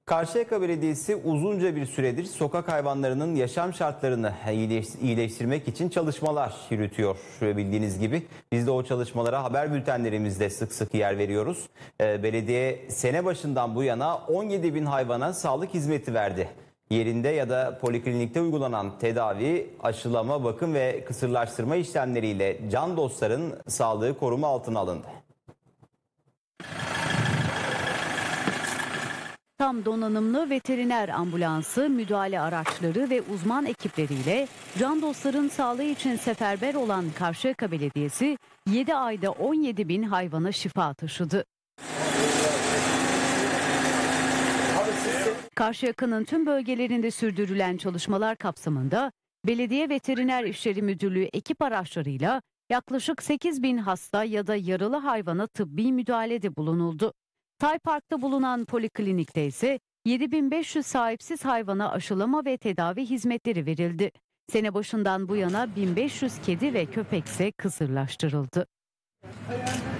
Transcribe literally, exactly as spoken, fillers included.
Karşıyaka Belediyesi uzunca bir süredir sokak hayvanlarının yaşam şartlarını iyileş- iyileştirmek için çalışmalar yürütüyor. Bildiğiniz gibi biz de o çalışmalara haber bültenlerimizde sık sık yer veriyoruz. Ee, Belediye sene başından bu yana on yedi bin hayvana sağlık hizmeti verdi. Yerinde ya da poliklinikte uygulanan tedavi, aşılama, bakım ve kısırlaştırma işlemleriyle can dostların sağlığı koruma altına alındı. Tam donanımlı veteriner ambulansı, müdahale araçları ve uzman ekipleriyle can dostların sağlığı için seferber olan Karşıyaka Belediyesi yedi ayda on yedi bin hayvana şifa taşıdı. Karşıyaka'nın tüm bölgelerinde sürdürülen çalışmalar kapsamında Belediye Veteriner İşleri Müdürlüğü ekip araçlarıyla yaklaşık sekiz bin hasta ya da yaralı hayvana tıbbi müdahalede bulunuldu. Tay Park'ta bulunan poliklinikte ise yedi bin beş yüz sahipsiz hayvana aşılama ve tedavi hizmetleri verildi. Sene başından bu yana bin beş yüz kedi ve köpek ise kısırlaştırıldı.